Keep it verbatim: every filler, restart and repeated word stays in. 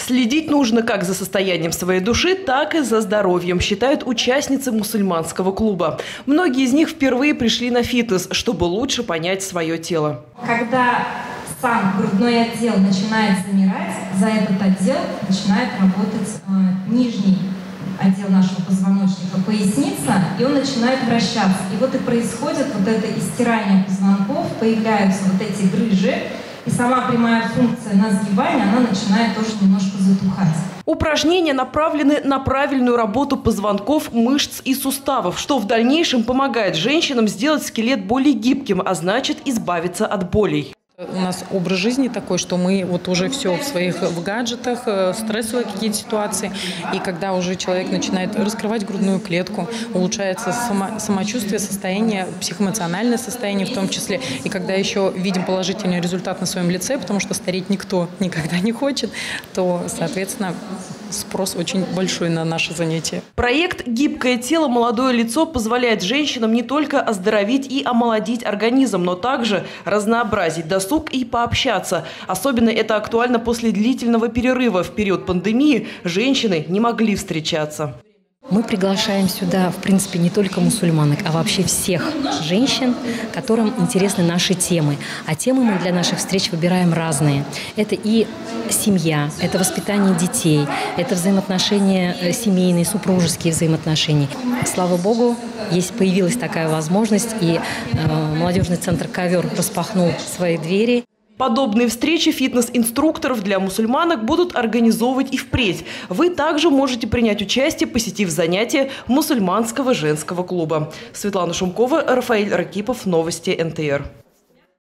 Следить нужно как за состоянием своей души, так и за здоровьем, считают участницы мусульманского клуба. Многие из них впервые пришли на фитнес, чтобы лучше понять свое тело. Когда сам грудной отдел начинает замирать, за этот отдел начинает работать э, нижний отдел нашего позвоночника, поясница, и он начинает вращаться. И вот и происходит вот это истирание позвонков, появляются вот эти грыжи, и сама прямая функция на сгибание, она начинает тоже немножко затухать. Упражнения направлены на правильную работу позвонков, мышц и суставов, что в дальнейшем помогает женщинам сделать скелет более гибким, а значит избавиться от болей. У нас образ жизни такой, что мы вот уже все в своих в гаджетах, стрессовые какие-то ситуации. И когда уже человек начинает раскрывать грудную клетку, улучшается само, самочувствие, состояние, психоэмоциональное состояние в том числе. И когда еще видим положительный результат на своем лице, потому что стареть никто никогда не хочет, то, соответственно, спрос очень большой на наше занятие. Проект «Гибкое тело. Молодое лицо» позволяет женщинам не только оздоровить и омолодить организм, но также разнообразить досуг и пообщаться. Особенно это актуально после длительного перерыва. В период пандемии женщины не могли встречаться. Мы приглашаем сюда, в принципе, не только мусульманок, а вообще всех женщин, которым интересны наши темы. А темы мы для наших встреч выбираем разные. Это и семья, это воспитание детей, это взаимоотношения семейные, супружеские взаимоотношения. Слава Богу, есть, появилась такая возможность, и э, молодежный центр «Ковер» распахнул свои двери. Подобные встречи фитнес-инструкторов для мусульманок будут организовывать и впредь. Вы также можете принять участие, посетив занятия мусульманского женского клуба. Светлана Шумкова, Рафаэль Ракипов, новости эн тэ эр.